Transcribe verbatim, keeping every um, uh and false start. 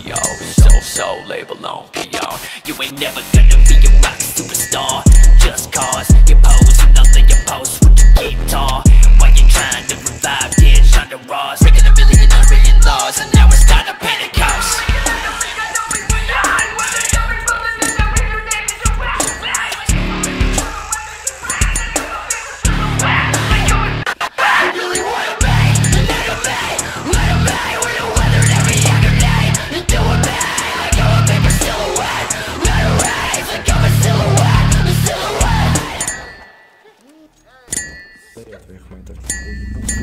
yo. So, so, label on, peon. You ain't never gonna be a rock superstar. Just cause you pose another you post with your guitar. While you're trying to revive dead Shonda Ross, breaking a million unwritten laws, and now it's time to Pentecost. Твоих метров.